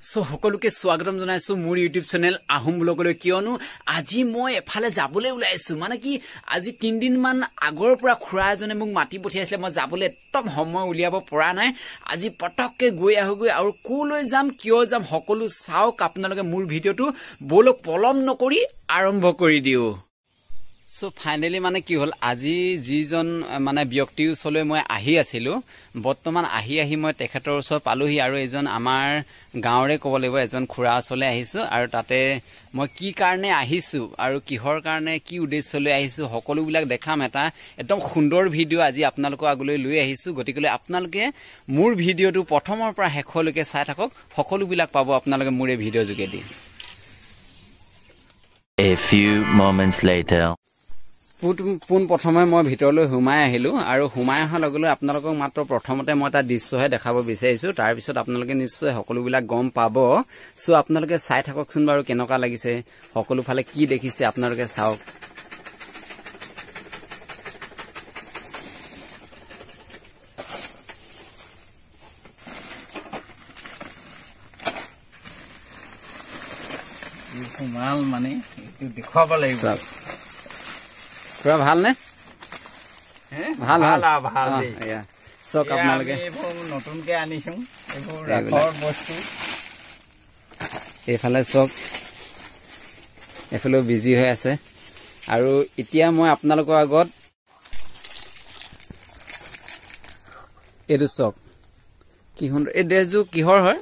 so সকলোকে স্বাগতম জনাইছো মোৰ ইউটিউব চেনেল আহোম ব্লগলৈ কিয়নো আজি মই এফালে যাবলৈ ওলাইছো মানে কি আজি 3 দিন মান আগৰ পৰা খুৰা এজনে মোক মাটি পঠিয়াইছিলে মই যাবলৈ একদম সময় উলিয়াব পৰা নাই আজি পটককে গৈ আহোগৈ আৰু কোলৈ যাম কিয় যাম সকলো চাওক আপোনালোকে মোৰ ভিডিওটো বলক পলম নকৰি আৰম্ভ কৰি দিও সো ফাইনালি মানে কি হল আজি যিজন মানে ব্যক্তি ওচৰলৈ মই আহি আছিলো বৰ্তমান আহি মই তেখেতৰ ওচৰ পালোহি আৰু এজন আমাৰ গাঁৱৰে ক'ব লাগিব এজন খুৰা ওচৰলৈ আহিছো আৰু তাতে মই কি কাৰণে আহিছো আৰু কিহৰ কাৰণে কি উদ্দেশ্যলৈ আহিছো সকলোবিলাক দেখাম এটা একদম সুন্দৰ ভিডিও আজি আপোনালোকৰ আগলৈ লৈ আহিছো গতিকে আপোনালোকে মোৰ ভিডিওটো প্ৰথমৰ পৰা শেষলৈকে চাই থাকক সকলোবিলাক পাব আপোনালোকে মোৰ এই ভিডিও যোগেদি A few moments later পুন প্ৰথমে মই ভিতৰলৈ হুমাই আহিলো আৰু হুমাই অহাৰ লগে আপোনালোকক মাত্ৰ প্ৰথমতে মই এটা দৃশ্যহে দেখাব বিচাৰিছো তাৰ পিছত আপোনালোকে নিশ্চয় সকলোবিলাক গম পাব সো আপোনালোকে চাই থাককচোন বাৰু কেনেকুৱা লাগিছে সকলো ফালে কি দেখিছে আপোনালোকে চাওক মাল মানে একটু দেখাব লাগিব পুৰা ভাল নে ভাল ভাল ভাল সক আপোনালোকে নতুনকে আনিছো এইবোৰ ৰাখৰ বস্তু এইফালে সক এফালে বিজি হৈ আছে আৰু এতিয়া মই আপোনালোকৰ আগত এইটো সক কি সুন্দৰ এই ড্ৰেছযোৰ কিহৰ হয়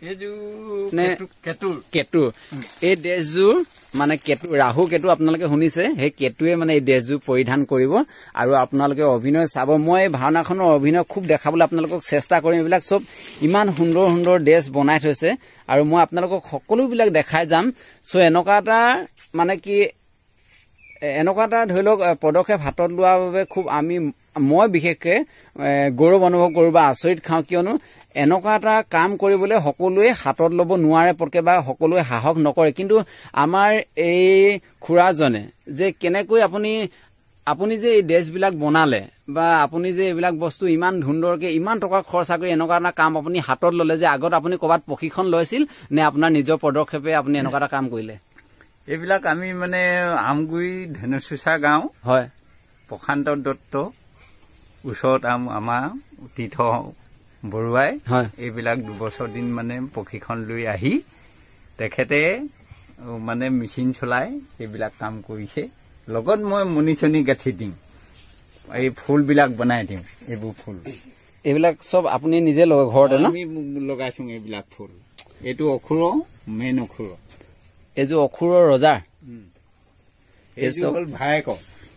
কেতু এই ড্ৰেছযোৰ মানে কেতু ৰাহু কেতু আপোনালোকে শুনিছে সেই কেতুৱে মানে এই ড্ৰেছযোৰ পৰিধান কৰিব আৰু আপোনালোকে অভিনয় চাব মই ভাওনাখনৰ অভিনয় খুব দেখাবলৈ আপোনালোকক চেষ্টা কৰিম এইবিলাক সব ইমান সুন্দৰ সুন্দৰ ড্ৰেছ বনাই থৈছে আৰু মই আপোনালোকক সকলোবিলাক দেখাই যাম সো এনেকুৱা এটা মানে কি এনেকুৱা এটা ধৰি লওক পদক্ষেপ হাতত লোৱাৰ বাবে খুব মই বিশেষকৈ গৌৰৱ অনুভৱ কৰোঁ বা আচৰিত খাওঁ কিয়নো এনেকুৱা এটা কাম কৰিবলৈ সকলোৱে হাতত ল'ব নোৱাৰে পটকে বা সকলোৱে সাহস নকৰে কিন্তু আমাৰ এই খুৰাজনে যে কেনেকৈ আপুনি যে এই ড্ৰেছবিলাক বনালে বা আপুনি যে এইবিলাক বস্তু ইমান সুন্দৰকৈ ইমান টকা খৰচা কৰি এনেকুৱা এটা কাম আপুনি হাতত ল'লে যে আগত আপুনি ক'ৰবাত প্ৰশিক্ষণ লৈছিল নে আপোনাৰ নিজৰ পদক্ষেপে আপুনি এনেকুৱা এটা কাম কৰিলে এইবিলাক আমি মানে আমগুৰি ধেনুচুচা গাঁও হয় প্ৰশান্ত দত্ত ওচৰত আমাৰ তীৰ্থ বৰুৱাই এইবিলাক 2 বছৰ দিন মানে প্ৰশিক্ষণ লৈ আহি তেখেতে মানে মেচিন চলাই এইবিলাক কাম কৰিছে লগত মই মনিচনি গাঁঠি দিম এই ফুলবিলাক বনাই দিম এইবোৰ ফুল এইবিলাক সব আপুনি নিজে ঘৰতে ন আমি লগাইছো এইবিলাক ফুল এইটো অখুৰ মেইন অখুৰ এইযোৰ অখুৰৰ ৰজাৰ এইযোৰ হ'ল ভায়েক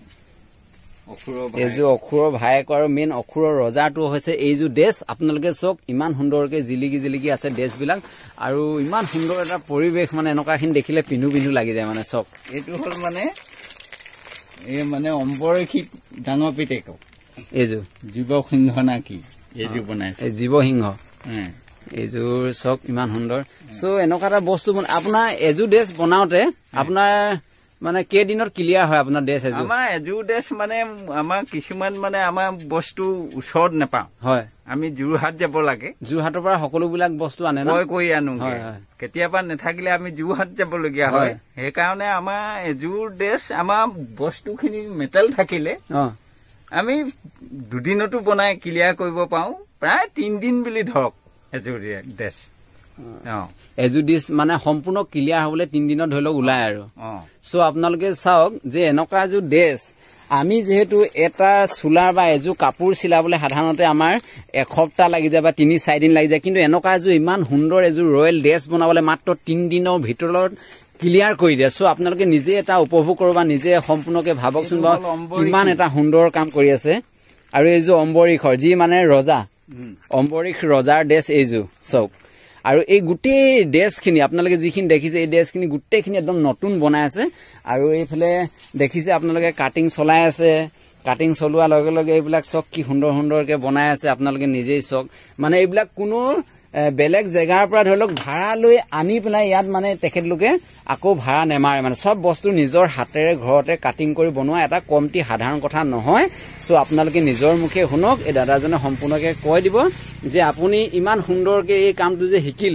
এইযোৰ অখুৰৰ ভায়েক আৰু মেইন অখুৰৰ ৰজাটো হৈছে এইযোৰ ড্ৰেছ আপোনালোকে চাওক ইমান সুন্দৰকৈ জিলিকি আছে ড্ৰেছবিলাক আৰু ইমান সুন্দৰ এটা পৰিৱেশ মানে এনেকুৱাখিনি দেখিলে পিন্ধু লাগি যায় মানে চাওক এইটো হ'ল মানে এই মানে অম্বৰক্ষী ডাঙৰ পিতেক এইযোৰ জীৱসিংহ না কি এইযোৰ বনাইছে জীৱসিংহ এইযোৰ চাওক ইমান সুন্দৰ সো এনেকুৱা এটা বস্তু আপোনাৰ এযোৰ ড্ৰেছ বনাওতে আপোনাৰ মানে কেইদিনত ক্লিয়াৰ হয় আপোনাৰ ড্ৰেছ এযোৰ আমাৰ এযোৰ ড্ৰেছ মানে আমাৰ কিছুমান মানে আমাৰ বস্তু ওচৰত নাপাওঁ হয় আমি যোৰহাট যাব লাগে যোৰহাটৰ পৰা সকলোবিলাক বস্তু আনে কৈ আনোগে কেতিয়াবা নাথাকিলে আমি যোৰহাট যাবলগীয়া হয় সেইকাৰণে আমাৰ এযোৰ ড্ৰেছ আমাৰ বস্তুখিনি মেটেল থাকিলে আমি 2 দিনতো বনাই ক্লিয়াৰ কৰিব পাৰো প্ৰায় 3 দিন বুলি ধৰক এযোৰ ড্ৰেছ এযোৰ ড্ৰেছ মানে সম্পূৰ্ণ ক্লিয়াৰ হ'বলৈ 3 দিনত ধৰি লওক ওলাই আৰু সো আপোনালোকে চাওক যে এনেকুৱা এযোৰ ড্ৰেছ আমি যেহেতু এটা চোলাৰ বা এযোৰ কাপোৰ চিলাবলৈ সাধাৰণতে আমাৰ এসপ্তাহ লাগি যায় বা 3-4 দিন লাগি যায় কিন্তু এনেকুৱা এযোৰ ইমান সুন্দৰ এযোৰ ৰয়েল ড্ৰেছ বনাবলৈ মাত্ৰ 3 দিনৰ ভিতৰত ক্লিয়াৰ কৰি দিয়ে সো আপোনালোকে নিজে এটা উপভোগ কৰিব বা নিজে সম্পূৰ্ণকৈ ভাবকচোন বা কিমান এটা সুন্দৰ কাম কৰি আছে আৰু এইযোৰ অম্বৰীশৰ যি মানে ৰজা অম্বৰীশ ৰজাৰ ড্ৰেছ এইযোৰ চাওক আৰু এই গোটেই ড্ৰেছখিনি আপোনালোকে যিখিনি দেখিছে এই ড্ৰেছখিনি গোটেইখিনি একদম নতুন বনাই আছে আৰু এইফালে দেখিছে আপোনালোকে কাটিং চলাই আছে কাটিং চলোৱাৰ লগে লগে এইবিলাক চক কি সুন্দৰকৈ বনাই আছে আপোনালোকে নিজেই চক মানে এইবিলাক কোনো বেলেগ জেগাৰ পৰা ধৰি লওক ভাড়া লৈ আনি পেলাই ইয়াত মানে তেখেতলোকে আকৌ ভাড়া নেমাৰে মানে সব বস্তু নিজৰ হাতেৰে ঘৰতে কাটিং কৰি বনোৱা এটা কমটি সাধাৰণ কথা নহয় সো আপোনালোকে নিজৰ মুখে শুনক এই দাদাজনে সম্পূৰ্ণকৈ কৈ দিব যে আপুনি ইমান সুন্দৰকৈ এই কামটো যে শিকিলে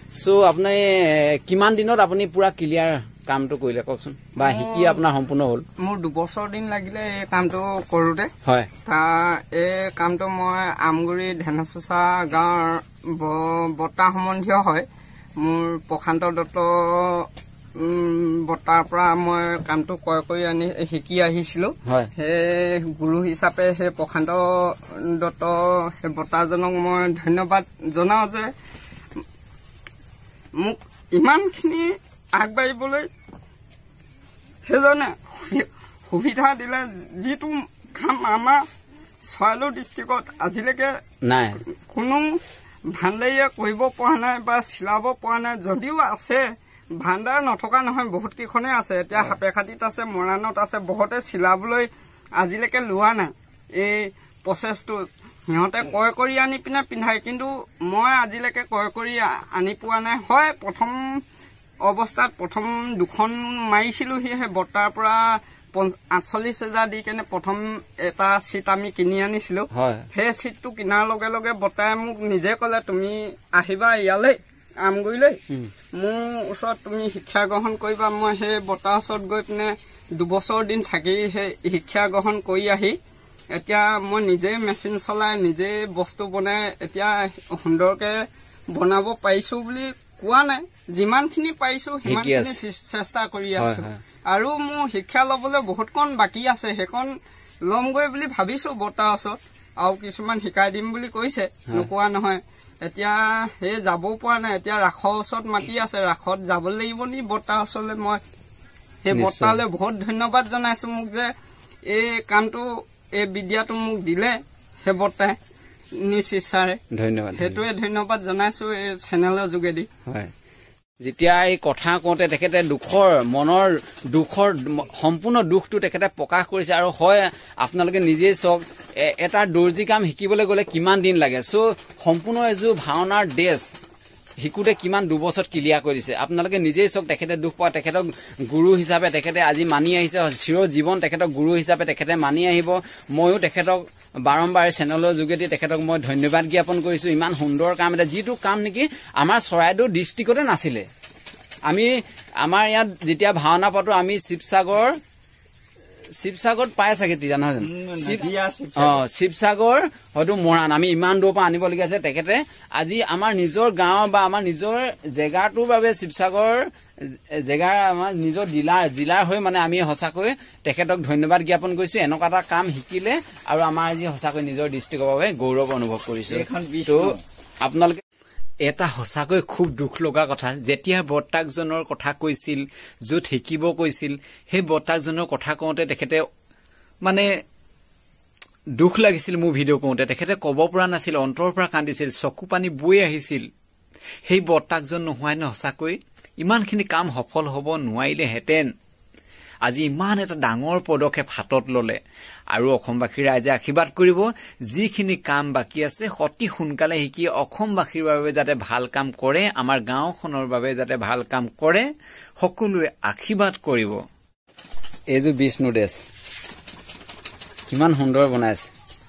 সো আপুনি কিমান দিনত আপুনি পুৰা ক্লিয়াৰ কামটো কৰিলে কওকচোন বা শিকি আপোনাৰ সম্পূৰ্ণ হ'ল মোৰ 2 বছৰ দিন লাগিলে এই কামটো কৰোতে হয় এই কামটো মই আমগুৰি ধেনচুচা গাঁৱৰ বৰ্তা সম্বন্ধীয় হয় মোৰ প্ৰশান্ত দত্ত বৰ্তাৰ পৰা মই কামটো ক্ৰয় কৰি আনি শিকি আহিছিলো সেই গুৰু হিচাপে সেই প্ৰশান্ত দত্ত সেই বৰ্তাজনক মই ধন্যবাদ জনাও যে মোক ইমানখিনি আগবাঢ়িবলৈ সেইজনে সুবিধা দিলে যিটো কাম আমাৰ চৰাইদেউ ডিষ্ট্ৰিক্টত আজিলৈকে নাই কোনো ভাণ্ডাৰীয়ে কৰিব পৰা নাই বা চিলাব পৰা নাই যদিও আছে ভাণ্ডাৰ নথকা নহয় বহুত কেইখনে আছে এতিয়া হাপেখাটিত আছে মৰাণত আছে বহুতে চিলাবলৈ আজিলৈকে লোৱা নাই এই প্ৰচেছটো সিহঁতে ক্ৰয় কৰি আনি পিনে পিন্ধায় কিন্তু মই আজিলৈকে ক্ৰয় কৰি আনি পোৱা নাই হয় প্ৰথম অৱস্থাত প্ৰথম 2খন মাৰিছিলো সেই বৰ্তাৰ পৰা 48,000 দি কেনে প্ৰথম এটা চিট আমি কিনি আনিছিলো সেই চিটটো কিনাৰ লগে লগে বৰ্তাই মোক নিজে ক'লে তুমি আহিবা ইয়ালৈ আমগুৰিলৈ মোৰ ওচৰত তুমি শিক্ষা গ্ৰহণ কৰিবা মই সেই বৰ্তাৰ ওচৰত গৈ পিনে 2 বছৰ দিন থাকি সেই শিক্ষা গ্ৰহণ কৰি আহি এতিয়া মই নিজে মেচিন চলাই নিজে বস্তু বনাই এতিয়া সুন্দৰকে বনাব পাৰিছো বুলি কোৱা নাই যিমানখিনি পাৰিছো সিমানখিনি চেষ্টা কৰি আছো আৰু মোৰ শিক্ষা ল'বলৈ বহুতকণ বাকী আছে সেইকণ ল'মগৈ বুলি ভাবিছো বৰ্তাৰ ওচৰত আৰু কিছুমান শিকাই দিম বুলি কৈছে নোকোৱা নহয় এতিয়া সেই যাবও পৰা নাই এতিয়া ৰাসৰ ওচৰত মাতি আছে ৰাসত যাব লাগিব নি বৰ্তাৰ ওচৰলৈ মই সেই বৰ্তালৈ বহুত ধন্যবাদ জনাইছো মোক যে এই কামটো এই বিদ্যাটো মোক দিলে সেই বৰ্তাই নিজ ইচ্ছাৰে ধন্যবাদ সেইটোৱে ধন্যবাদ জনাইছো এই চেনেলৰ যোগেদি হয় যেতিয়া এই কথা কওঁতে তেখেতে মনৰ দুখৰ সম্পূৰ্ণ দুখটো তেখেতে প্ৰকাশ কৰিছে আৰু হয় আপোনালোকে নিজেই চাওক এটা দৰ্জী কাম শিকিবলৈ গ'লে কিমান দিন লাগে চ' সম্পূৰ্ণ এযোৰ ভাওনাৰ ড্ৰেছ শিকোতে কিমান 2 বছৰত ক্লিয়াৰ কৰি দিছে আপোনালোকে নিজেই চাওক তেখেতে দুখ পোৱা তেখেতক গুৰু হিচাপে তেখেতে আজি মানি আহিছে চিৰ জীৱন তেখেতক গুৰু হিচাপে তেখেতে মানি আহিব ময়ো তেখেতক বাৰম্বাৰ চেনেলৰ যোগেদি তেখেতক মই ধন্যবাদ জ্ঞাপন কৰিছো ইমান সুন্দৰ কাম এটা যিটো কাম নেকি আমাৰ চৰাইদেউ ডিষ্ট্ৰিক্টতে নাছিলে আমি আমাৰ ইয়াত যেতিয়া ভাওনা পাতো আমি শিৱসাগৰত পাই চাগে জানা জানো শিৱসাগৰ হয়তো মৰাণ আমি ইমান দূৰৰ পৰা আনিবলগীয়া আছে তেখেতে আজি আমাৰ নিজৰ গাঁও বা আমাৰ নিজৰ জেগাটোৰ বাবে শিৱসাগৰ জেগাৰ আমাৰ নিজৰ জিলাৰ হৈ মানে আমি সঁচাকৈ তেখেতক ধন্যবাদ জ্ঞাপন কৰিছো এনেকুৱা এটা কাম শিকিলে আৰু আমাৰ আজি সঁচাকৈ নিজৰ ডিষ্ট্ৰিক্টৰ বাবে গৌৰৱ অনুভৱ কৰিছো তো আপোনালোকে এটা সঁচাকৈ খুব দুখ লগা কথা যেতিয়া বৰ্তাকজনৰ কথা কৈছিল য'ত শিকিব কৈছিল সেই বৰ্তাকজনৰ কথা কওঁতে তেখেতে মানে দুখ লাগিছিল মোৰ ভিডিঅ' কৰোঁতে তেখেতে ক'ব পৰা নাছিল অন্তৰৰ পৰা কান্দিছিল চকু পানী বৈ আহিছিল সেই বৰ্তাকজন নোহোৱাই ন সঁচাকৈ ইমানখিনি কাম সফল হ'ব নোৱাৰিলেহেঁতেন আজি ইমান এটা ডাঙৰ পদক্ষেপ হাতত ললে আৰু অসমবাসী ৰাইজে আশীৰ্বাদ কৰিব যিখিনি কাম বাকী আছে অতি সোনকালে শিকি অসমবাসীৰ বাবে যাতে ভাল কাম কৰে আমাৰ গাঁওখনৰ বাবে যাতে ভাল কাম কৰে সকলোৱে আশীৰ্বাদ কৰিব এইযোৰ বিষ্ণু ড্ৰেছ কিমান সুন্দৰ বনাইছে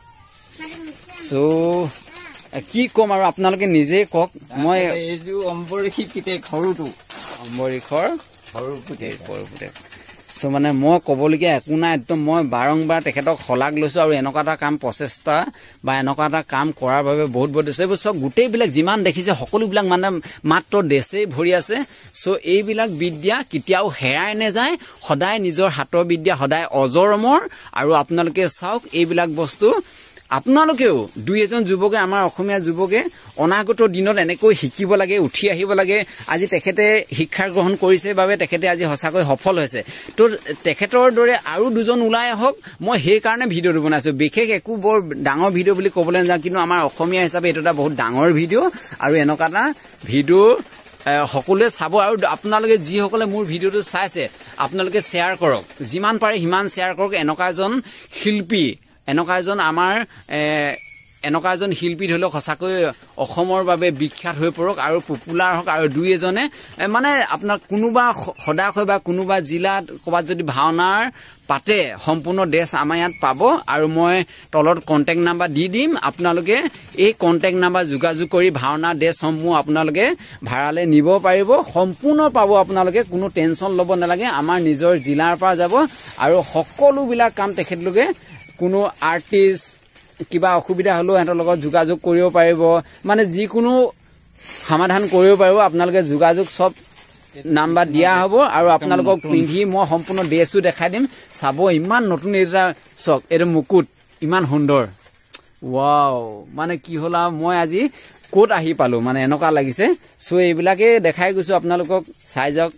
সো কি কম আৰু আপোনালোকে নিজে কওক মই এইযোৰ অম্বৰীষী পিতে সৰুটো অম্বৰীষৰ সৰু পুতে সো মানে মই ক'বলগীয়া একো নাই একদম মই বাৰম্বাৰ তেখেতক শলাগ লৈছো আৰু এনেকুৱা এটা কাম প্ৰচেষ্টা বা এনেকুৱা এটা কাম কৰাৰ বাবে বহুত বহুত দিছে এইবোৰ চব গোটেইবিলাক যিমান দেখিছে সকলোবিলাক মানে মাত্ৰ ড্ৰেছেই ভৰি আছে সো এইবিলাক বিদ্যা কেতিয়াও হেৰাই নাযায় সদায় নিজৰ হাতৰ বিদ্যা সদায় অজৰমৰ আৰু আপোনালোকে চাওক এইবিলাক বস্তু আপোনালোকেও দুই এজন যুৱকে আমাৰ অসমীয়া যুৱকে অনাগত দিনত এনেকৈ শিকিব লাগে উঠি আহিব লাগে আজি তেখেতে শিক্ষা গ্ৰহণ কৰিছে বাবে তেখেতে আজি সঁচাকৈ সফল হৈছে তো তেখেতৰ দৰে আৰু দুজন ওলাই আহক মই সেই কাৰণে ভিডিঅ'টো বনাইছো বিশেষ একো বৰ ডাঙৰ ভিডিঅ' বুলি ক'বলৈ নাযাওঁ কিন্তু আমাৰ অসমীয়া হিচাপে এইটো এটা বহুত ডাঙৰ ভিডিঅ' আৰু এনেকুৱা এটা ভিডিঅ' সকলোৱে চাব আৰু আপোনালোকে যিসকলে মোৰ ভিডিঅ'টো চাইছে আপোনালোকে শ্বেয়াৰ কৰক যিমান পাৰে সিমান শ্বেয়াৰ কৰক এনেকুৱা এজন শিল্পী এনেকুৱা এজন আমাৰ এনেকুৱা এজন শিল্পী ধৰি লওক সঁচাকৈ অসমৰ বাবে বিখ্যাত হৈ পৰক আৰু পপুলাৰ হওক আৰু দুই এজনে মানে আপোনাৰ কোনোবা সদায় বা কোনোবা জিলাত ক'ৰবাত যদি ভাওনাৰ পাতে সম্পূৰ্ণ ড্ৰেছ আমাৰ ইয়াত পাব আৰু মই তলত কণ্টেক্ট নাম্বাৰ দি দিম আপোনালোকে এই কণ্টেক্ট নাম্বাৰ যোগাযোগ কৰি ভাওনা ড্ৰেছসমূহ আপোনালোকে ভাড়ালৈ নিব পাৰিব সম্পূৰ্ণ পাব আপোনালোকে কোনো টেনশ্যন ল'ব নালাগে আমাৰ নিজৰ জিলাৰ পৰা যাব আৰু সকলোবিলাক কাম তেখেতলোকে কোনো আৰ্টিষ্ট কিবা অসুবিধা হ'লেও সিহঁতৰ লগত যোগাযোগ কৰিব পাৰিব মানে যিকোনো সমাধান কৰিব পাৰিব আপোনালোকে যোগাযোগ চব নাম্বাৰ দিয়া হ'ব আৰু আপোনালোকক পিন্ধি মই সম্পূৰ্ণ ড্ৰেছো দেখাই দিম চাব ইমান নতুন এটা চক এইটো মুকুট ইমান সুন্দৰ ৱাও মানে কি হ'ল আৰু মই আজি ক'ত আহি পালো মানে এনেকুৱা লাগিছে চ' এইবিলাকে দেখাই গৈছো আপোনালোকক চাই যাওক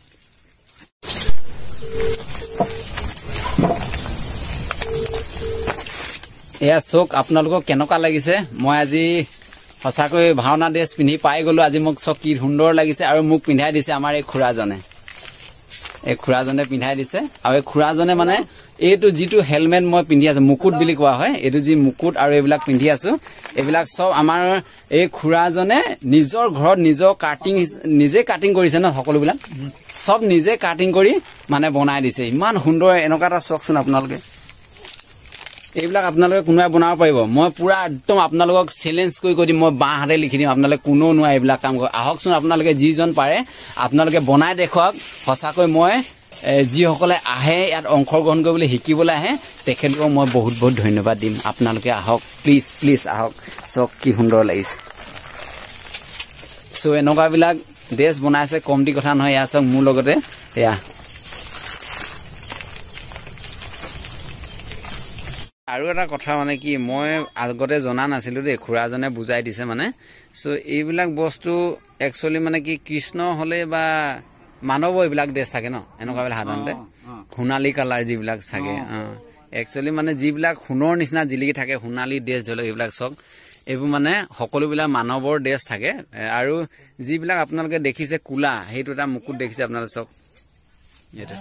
এয়া চক আপোনালোকক কেনেকুৱা লাগিছে মই আজি সঁচাকৈ ভাওনা ড্ৰেছ পিন্ধি পাই গলো আজি মোক চক কি সুন্দৰ লাগিছে আৰু মোক পিন্ধাই দিছে আমাৰ এই খুৰাজনে পিন্ধাই দিছে আৰু এই খুৰাজনে মানে এইটো যিটো হেলমেট মই পিন্ধি আছো মুকুট বুলি কোৱা হয় এইটো যি মুকুট আৰু এইবিলাক পিন্ধি আছো এইবিলাক সব আমাৰ এই খুৰাজনে নিজৰ ঘৰত নিজৰ নিজে কাটিং কৰিছে ন সকলোবিলাক সব নিজে কাটিং কৰি মানে বনাই দিছে ইমান সুন্দৰ এনেকুৱা এটা চকচোন আপোনালোকে এইবিলাক আপোনালোকে কোনোবাই বনাব পাৰিব মই পুৰা একদম আপোনালোকক চেলেঞ্জ কৰি দিম মই বাঁ হাতে লিখি দিম আপোনালোকে কোনো নোৱাৰে এইবিলাক কাম কৰিব আহকচোন আপোনালোকে যিজন পাৰে আপোনালোকে বনাই দেখুৱাওক সঁচাকৈ মই যিসকলে আহে ইয়াত অংশগ্ৰহণ কৰিবলৈ শিকিবলৈ আহে তেখেতলোকক মই বহুত বহুত ধন্যবাদ দিম আপোনালোকে আহক প্লিজ আহক চক কি সুন্দৰ লাগিছে চ' এনেকুৱাবিলাক ড্ৰেছ বনাইছে কমটি কথা নহয় এয়া চক মোৰ লগতে এয়া আৰু এটা কথা মানে কি মই আগতে জনা নাছিলো দেই খুৰাজনে বুজাই দিছে মানে চ' এইবিলাক বস্তু একচুৱেলি মানে কি কৃষ্ণ হলে বা মানৱ এইবিলাক ড্ৰেছ থাকে ন এনেকুৱাবিলাক সাধাৰণতে সোণালী কালাৰ যিবিলাক থাকে একচুৱেলি মানে যিবিলাক সোণৰ নিচিনা জিলিকি থাকে সোণালী ড্ৰেছ ধৰি লওক এইবিলাক চক এইবোৰ মানে সকলোবিলাক মানৱৰ ড্ৰেছ থাকে আৰু যিবিলাক আপোনালোকে দেখিছে কোলা সেইটো এটা মুকুট দেখিছে আপোনালোকে চক এইটো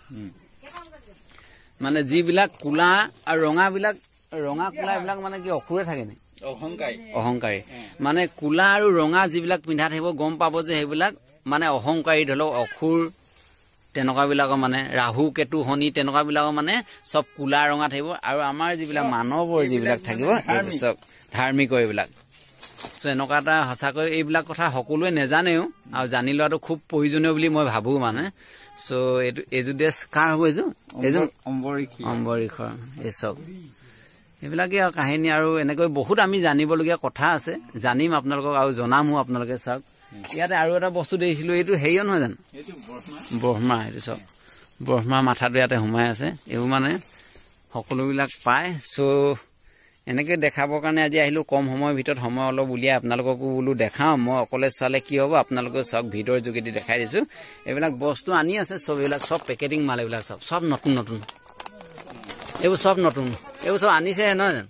মানে যিবিলাক কোলা আৰু ৰঙা কোলা এইবিলাক মানে কি অসুৰে থাকে নে অহংকাৰী মানে কোলা আৰু ৰঙা যিবিলাক পিন্ধা থাকিব গম পাব যে সেইবিলাক মানে অহংকাৰী ধৰি লওক অসুৰ তেনেকুৱাবিলাকৰ মানে ৰাহু কেতু শনি তেনেকুৱাবিলাকৰ মানে চব কোলা ৰঙা থাকিব আৰু আমাৰ যিবিলাক মানৱৰ যিবিলাক থাকিব চব ধাৰ্মিক এইবিলাক চ' এনেকুৱা এটা সঁচাকৈ এইবিলাক কথা সকলোৱে নেজানেও আৰু জানি লোৱাটো খুব প্ৰয়োজনীয় বুলি মই ভাবো মানে চ' এইযোৰ ড্ৰেছ কাৰ হ'ব এইযোৰ অম্বৰীখৰ এই চব এইবিলাকে আৰু কাহিনী আৰু এনেকৈ বহুত আমি জানিবলগীয়া কথা আছে জানিম আপোনালোকক আৰু জনামো আপোনালোকে চাওক ইয়াতে আৰু এটা বস্তু দেখিছিলো এইটো হেৰিও নহয় জানো ব্ৰহ্মা এইটো চব ব্ৰহ্মা মাথাটো ইয়াতে সোমাই আছে এইবোৰ মানে সকলোবিলাক পায় চ' এনেকে দেখাবৰ কাৰণে আজি আহিলো কম সময়ৰ ভিতৰত সময় অলপ উলিয়াই আপোনালোককো বোলো দেখাওঁ মই অকলে চালে কি হ'ব আপোনালোকে চাওক ভিডিঅ'ৰ যোগেদি দেখাই দিছো এইবিলাক বস্তু আনি আছে চব এইবিলাক চব পেকেটিং মাল এইবিলাক চব নতুন এইবোৰ চব নতুন এইবোৰ চব আনিছে নহয় জানো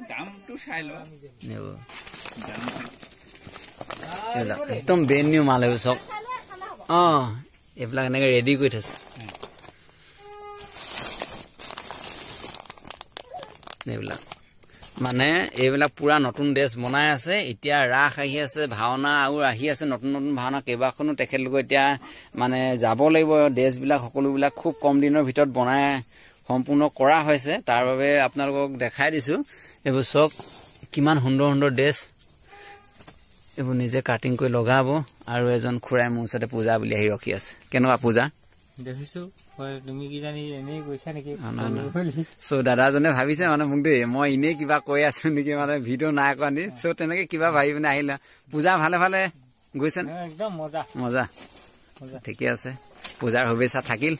একদম ব্ৰেণ্ড নিউ মাল এইবোৰ চব এইবিলাক এনেকে ৰেডি কৰি থৈছে এইবিলাক মানে এইবিলাক পুৰা নতুন ড্ৰেছ বনাই আছে এতিয়া ৰাস আহি আছে ভাওনা আৰু আহি আছে নতুন ভাওনা কেইবাখনো তেখেতলোকে এতিয়া মানে যাব লাগিব ড্ৰেছবিলাক সকলোবিলাক খুব কম দিনৰ ভিতৰত বনাই সম্পূৰ্ণ কৰা হৈছে তাৰ বাবে আপোনালোকক দেখাই দিছো এইবোৰ চব কিমান সুন্দৰ ড্ৰেছ এইবোৰ নিজে কাটিং কৰি লগাব আৰু এজন খুৰাই মোৰ ওচৰতে পূজা বুলি আহি ৰখি আছে কেনেকুৱা পূজা দেখিছো তুমি কি জানি এনেই কৈছা নেকি চ' দাদাজনে ভাবিছে মানে মোক দেই মই এনেই কিবা কৈ আছো নেকি মানে ভিডিঅ' নাই কৰা নি চ' তেনেকে কিবা ভাবি পিনে আহিলা পূজা ভালে গৈছে একদম মজা ঠিকে আছে পূজাৰ শুভেচ্ছা থাকিল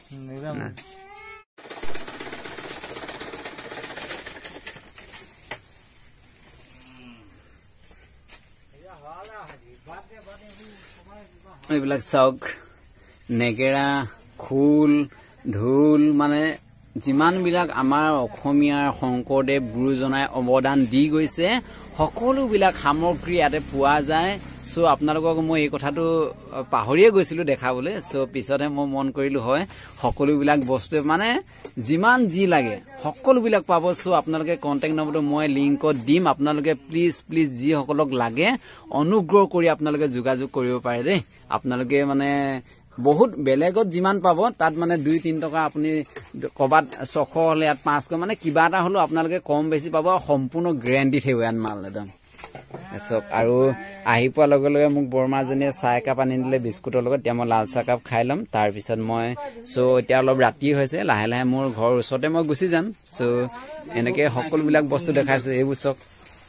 এইবিলাক চাওক নেগেৰা খোল ঢোল মানে যিমানবিলাক আমাৰ অসমীয়াৰ শংকৰদেৱ গুৰুজনাই অৱদান দি গৈছে সকলোবিলাক সামগ্ৰী ইয়াতে পোৱা যায় সো আপোনালোকক মই এই কথাটো পাহৰিয়ে গৈছিলো দেখাবলৈ সো পিছতহে মই মন কৰিলো হয় সকলোবিলাক বস্তু মানে যিমান যি লাগে সকলোবিলাক পাব সো আপোনালোকে কন্টাক্ট নম্বৰটো মই লিংকত দিম আপোনালোকে প্লিজ যি সকলক লাগে অনুগ্ৰহ কৰি আপোনালোকে যোগাযোগ কৰিব পাৰে দেই আপোনালোকে মানে বহুত বেলেগত যিমান পাব তাত মানে 2-3 টকা আপুনি কবাত 600 হলে ইয়াত 500 মানে কিবা এটা হলো আপোনালোকে কম বেছি পাব সম্পূৰ্ণ গ্যাৰান্টি থাকিব আন মাল একদম এসক আৰু আহি পোৱা লগে লগে মোক বৰমাজনীয়ে চাহ একাপ আনি দিলে বিস্কুটৰ লগত এতিয়া মই লাল চাহ কাপ খাই লম তাৰ পিছত মই সো এতিয়া অলপ ৰাতি হৈছে লাহে লাহে মোৰ ঘৰ ওচৰতে মই গুচি যাম সো এনেকে সকলোবিলাক বস্তু দেখাইছো এই বুচক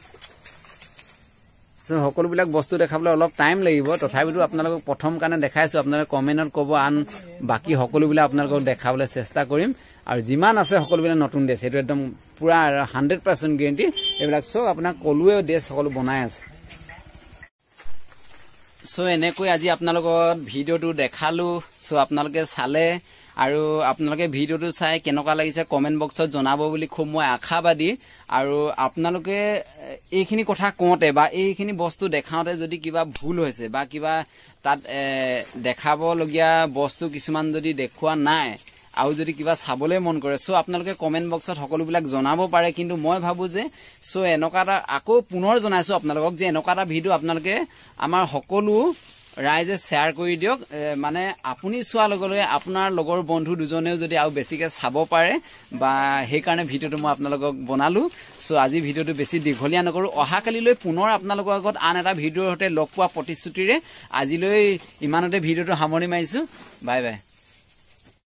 সো সকলোবিলাক বস্তু দেখাবলৈ অলপ টাইম লাগিব তথাপিতো আপোনালোকক প্ৰথম কাৰণে দেখাইছো আপোনালোকে কমেন্টত ক'ব আন বাকি সকলোবিলাক আপোনালোকক দেখাবলৈ চেষ্টা কৰিম আৰু যিমান আছে সকলোবিলাক নতুন ড্ৰেছ এটো একদম পুৰা 100% গ্যাৰান্টি এইবিলাক সব আপোনাক কলুৱে ড্ৰেছ সকলো বনাই আছে সো এনেকৈ আজি আপোনালোকক ভিডিওটো দেখালো সো আপোনালোকে চালে আৰু আপোনালোকে ভিডিওটো চাই কেনেকুৱা লাগিছে কমেন্ট বক্সত জনাব বুলি খুব মই আশাবাদী আৰু আপোনালোকে এইখিনি কথা কোতে বা এইখিনি বস্তু দেখাওতে যদি কিবা ভুল হৈছে বা কিবা তাত দেখাব লগিয়া বস্তু কিছুমান যদি দেখুৱা নাই আৰু যদি কিবা চাবলৈ মন কৰে সো আপোনালোকে কমেন্ট বক্সত সকলোবিলাক জনাব পাৰে কিন্তু মই ভাবো যে সো এনেকুৱা আকৌ পুনৰ জনাইছো আপোনালোকক যে এনেকুৱা ভিডিও আপোনালোকে আমাৰ সকলো ৰাইজে শেয়াৰ কৰি দিয়ক মানে আপুনি চোৱা লগে আপোনাৰ লগৰ বন্ধু দুজনেও যদি আৰু বেছিকে চাব পাৰে বা সেই কাৰণে ভিডিওটো মই আপোনালোকক বনালো সো আজি ভিডিওটো বেছি দীঘলীয়া নকৰো অহা কালিলৈ পুনৰ আপোনালোকৰ আগত আন এটা ভিডিওৰ হতে লগ পোৱা প্ৰতিশ্ৰুতিৰে আজিলৈ ইমানতে ভিডিওটো সামৰণি মাৰিছো বাই বাই